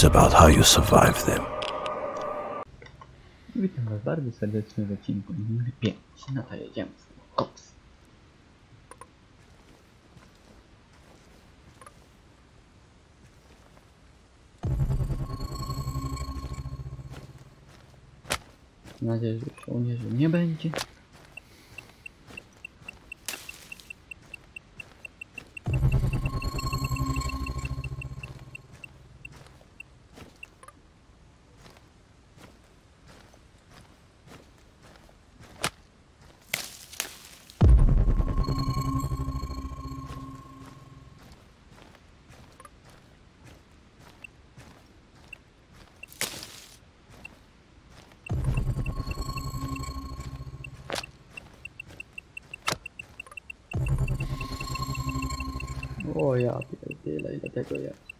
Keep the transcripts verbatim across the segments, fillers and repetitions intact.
It's about how you survive them. Witam Was bardzo serdecznie w odcinku numer pięć. No to jedziemy z koks. Mam nadzieję, że żołnierzy nie będzie. O ja pierdzielę, ile tego jest.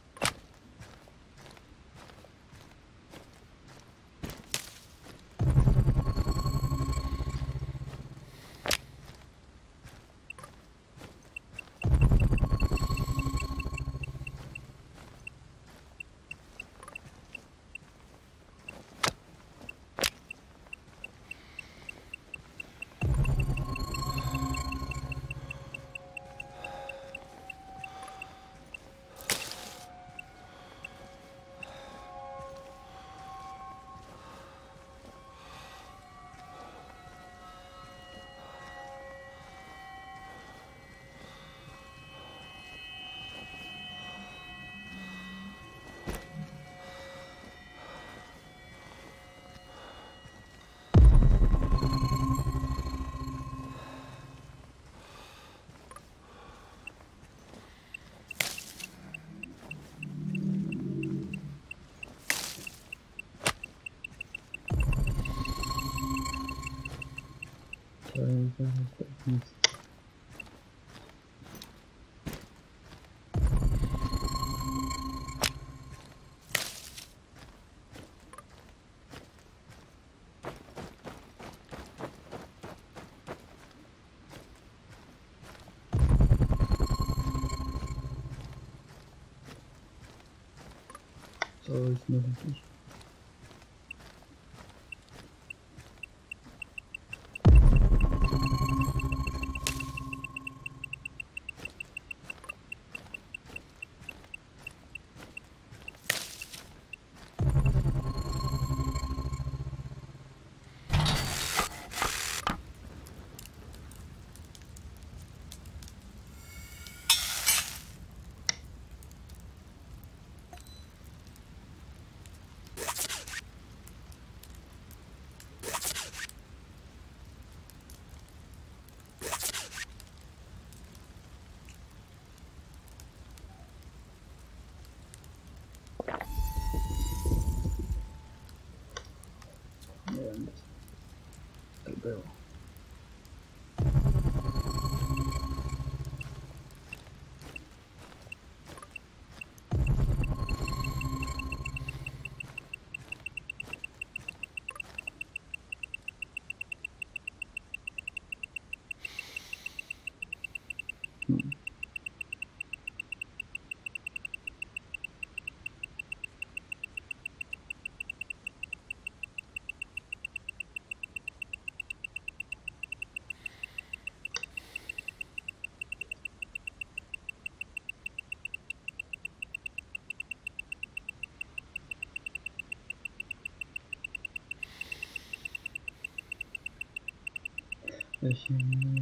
To jest zaraz nic. Coś nie jakiś. Nie wiem, co to było. Hmm. Ja się nie...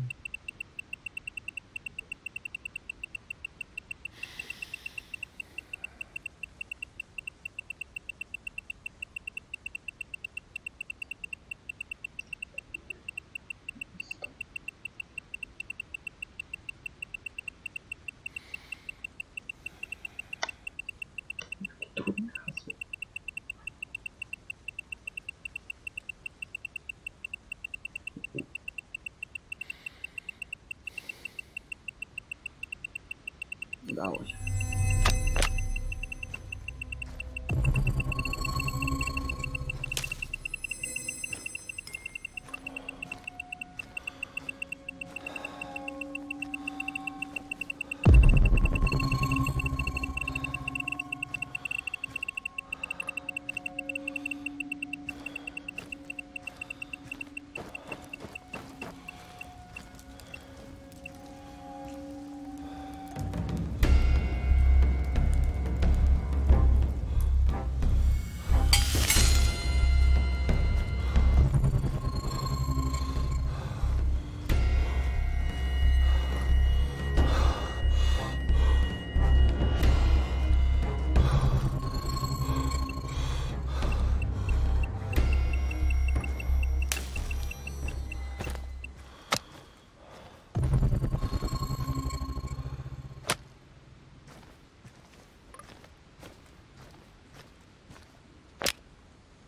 Trudne hasło.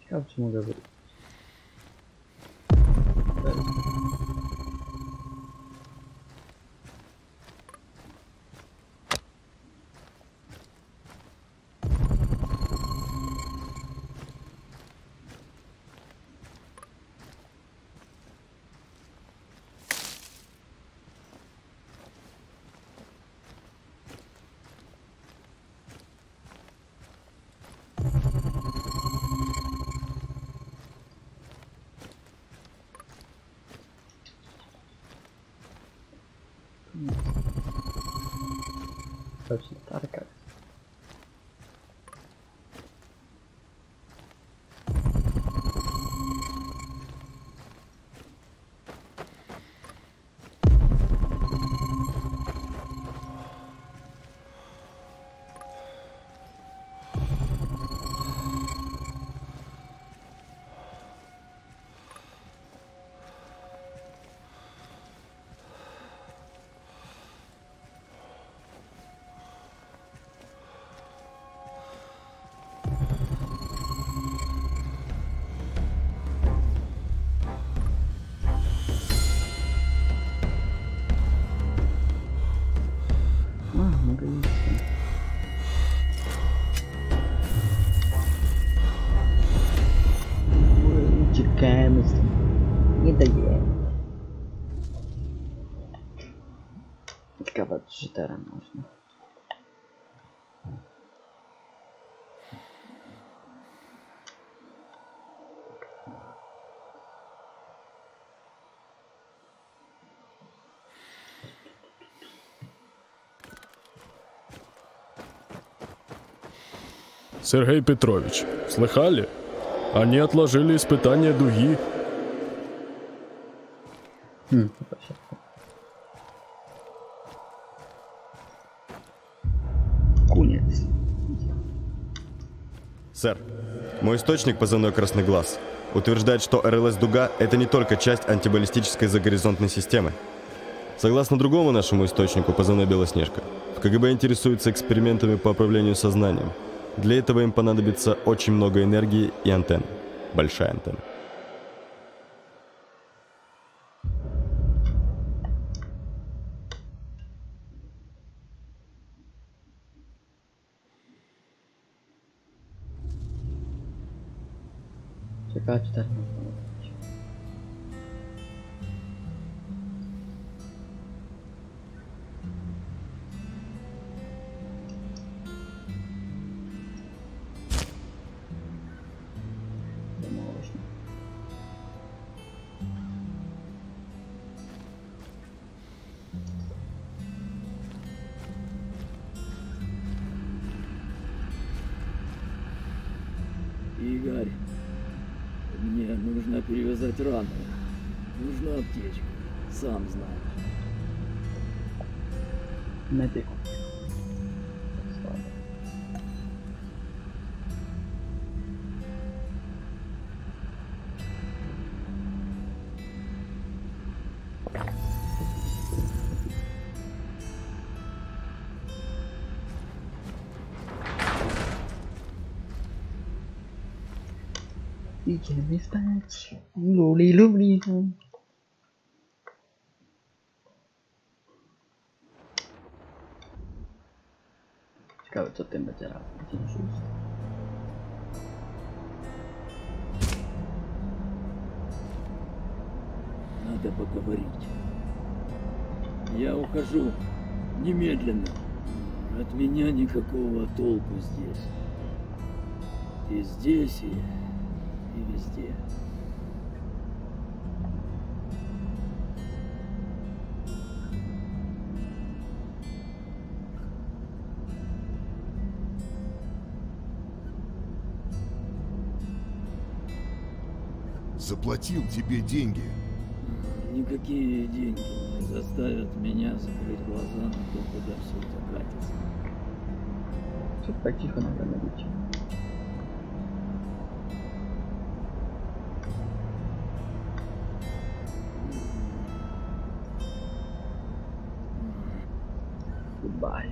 Ciekawe, czy mogę wrócić. Точно, тарка. Uciekamy z tym. Nie dajemy. Ciekawe, czy teraz można. Сергей Петрович, слыхали? Они отложили испытание дуги. Хм, Кунец. Сэр, мой источник, позывной «Красный глаз», утверждает, что эр эл эс-дуга — это не только часть антибаллистической загоризонтной системы. Согласно другому нашему источнику, позывной «Белоснежка», в ка гэ бэ интересуются экспериментами по управлению сознанием. Для этого им понадобится очень много энергии и антенн. Большая антенна. Ciekawe, czy teraz można. Игорь, мне нужно перевязать рану. Нужна аптечка, сам знаешь. Медик. Idziemy spać. Luli, luli. Ciekawe, co tym będzie razem. Dzień szósty. Надо поговорить. Я ухожу. Немедленно. От меня никакого толку здесь. И здесь, и, и везде. Заплатил тебе деньги. Никакие деньги не заставят меня закрыть глаза на то, куда все это катится. Тут так тихо, наверное, быть. Goodbye.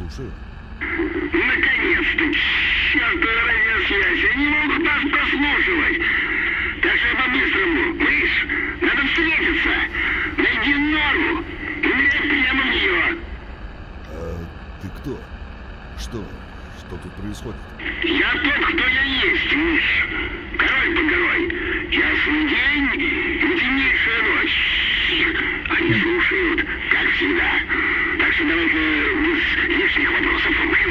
Слушаю. Наконец-то! Чёртова радиосвязь! Они могут нас прослушивать! Так что по-быстрому, мышь, надо встретиться! Найди нору и нырять прямо в нее! А ты кто? Что? Что тут происходит? Я тот, кто я есть, мышь. Король под горой. Ясный день и темнейшая ночь. Они слушают, как всегда. Так что давай-ка без лишних вопросов.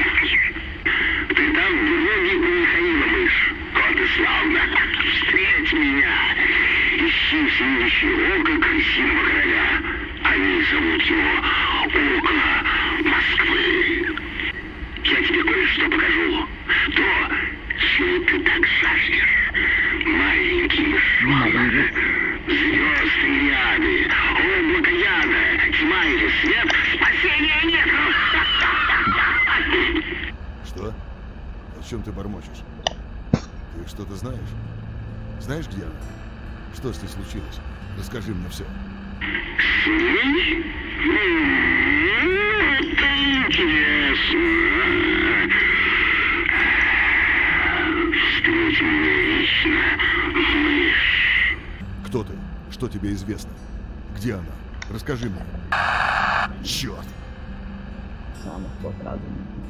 Ты там в дороге у Михаила, мышь. Вот и славно. Встреть меня. Ищи всевидящее око крысиного короля. Они зовут его Око Москвы. Я тебе кое-что покажу. То, чего ты так жаждешь. Маленький мышонок. Звезды и ряды. Облако яда. Тьма или свет. Спасения нет. Что? О чем ты бормочешь? Ты что-то знаешь? Знаешь, где она? Что с ней случилось? Расскажи мне все. С ней? Это интересно. Встреть меня лично, мышь. Кто ты? Что тебе известно? Где она? Расскажи мне. Черт! Самых квадратных.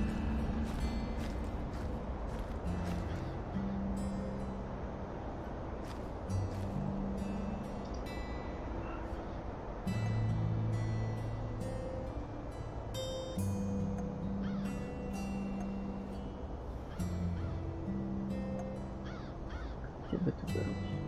Тебе это берут.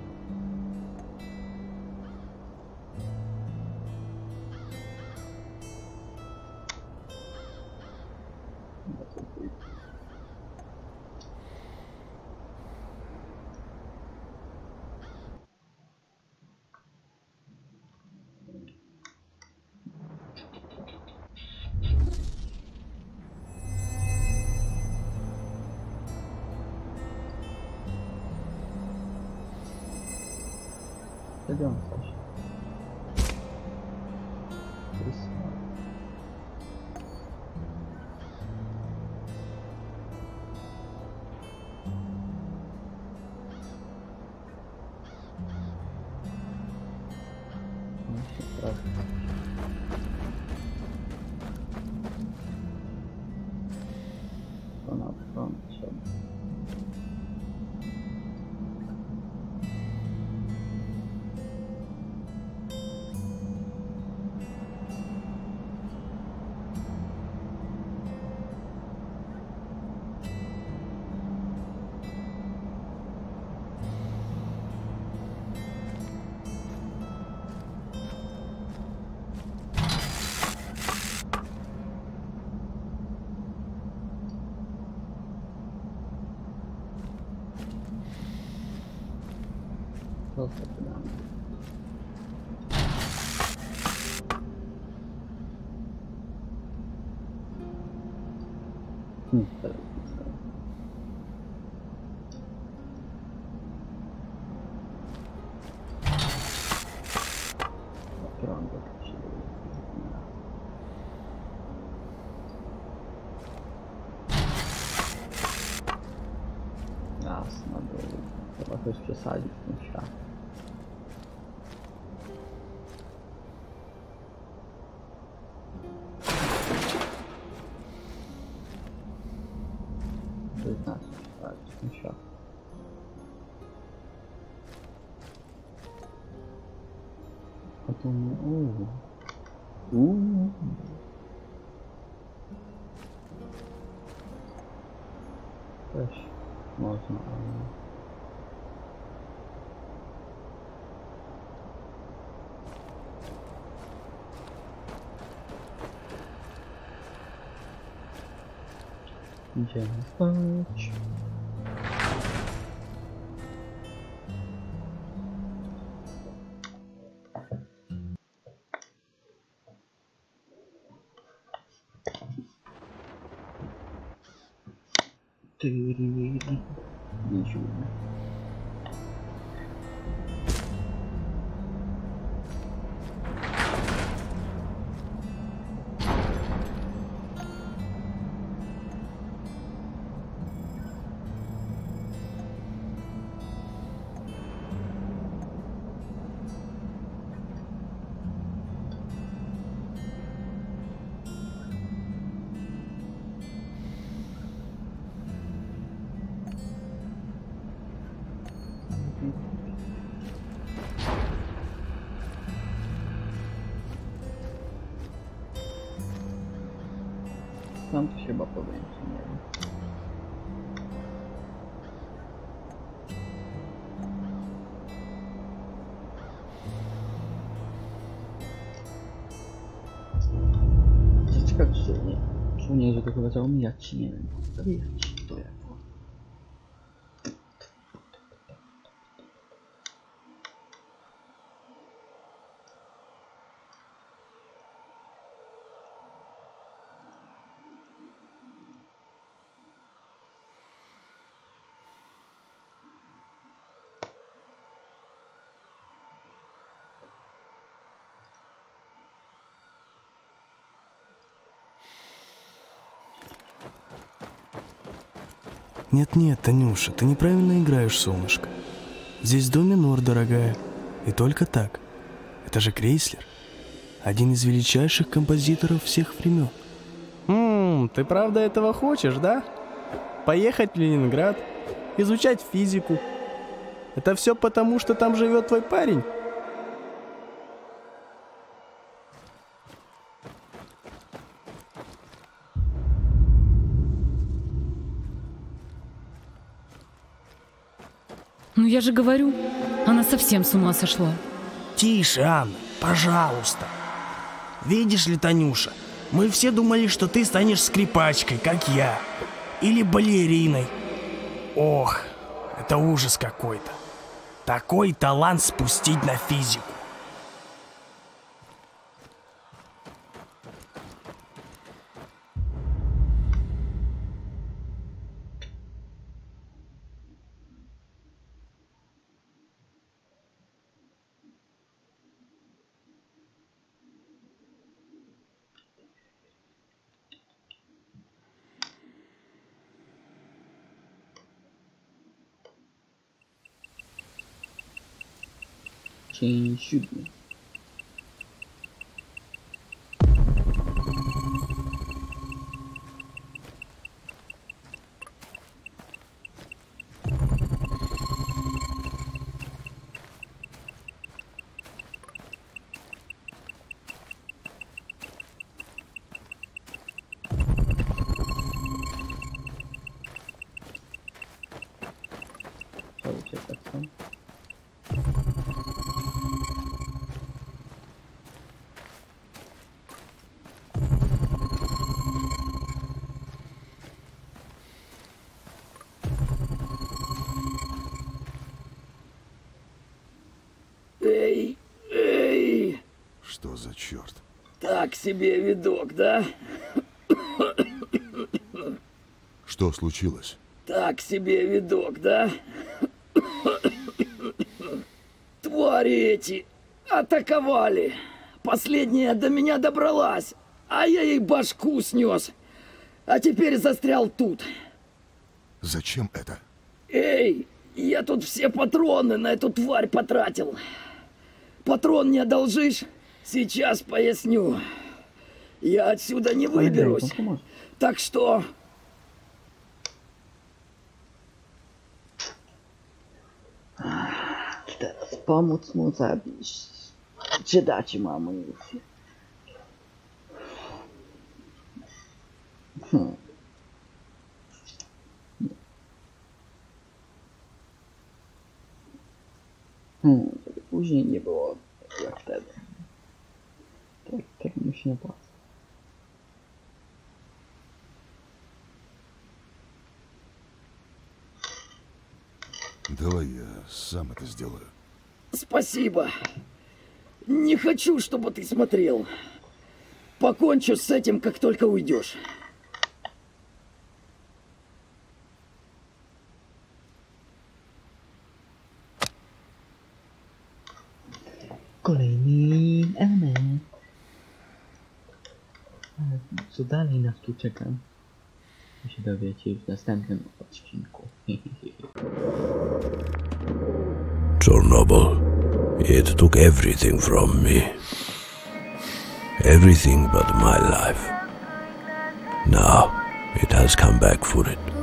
Пойдем, Саша. Красиво. Ну, все правда. Фронт, фронт, все. Просто туда. Не стоит, не стоит. Экран выключили. Ясно было. Треба хоть присадить сначала. девятнадцать читать сначала. Потом у у Флэш можно. Idziemy spać. Ничего. Tam to się chyba powiem, nie wiem. Ciekawe, czy nie. Czy nie, że to chyba trzeba omijać, nie wiem. Zabijać to jak. Нет-нет, Танюша, ты неправильно играешь, солнышко. Здесь до минор, дорогая. И только так. Это же Крейслер. Один из величайших композиторов всех времен. Ммм, ты правда этого хочешь, да? Поехать в Ленинград, изучать физику. Это все потому, что там живет твой парень? Ну я же говорю, она совсем с ума сошла. Тише, Анна, пожалуйста. Видишь ли, Танюша, мы все думали, что ты станешь скрипачкой, как я. Или балериной. Ох, это ужас какой-то. Такой талант спустить на физику. Dzień siódmy. Co uciekać tam? Эй, эй! Что за черт? Так себе видок, да? Что случилось? Так себе видок, да? Твари эти атаковали. Последняя до меня добралась, а я ей башку снес. А теперь застрял тут. Зачем это? Эй, я тут все патроны на эту тварь потратил. Патрон не одолжишь? Сейчас поясню. Я отсюда не выберусь. Так что... Teraz pomóc mu zabić. Czy dać mu amunicję? Hmm. Hmm, żeby później nie było jak wtedy. Tak, tak mi się nie opłaca. Давай я сам это сделаю. Спасибо. Не хочу, чтобы ты смотрел. Покончу с этим, как только уйдешь. Kolejny element. Ale co dalej nas tu czeka? To się dowiecie już w następnym odcinku. Chernobyl. It took everything from me. Everything but my life. Now it has come back for it.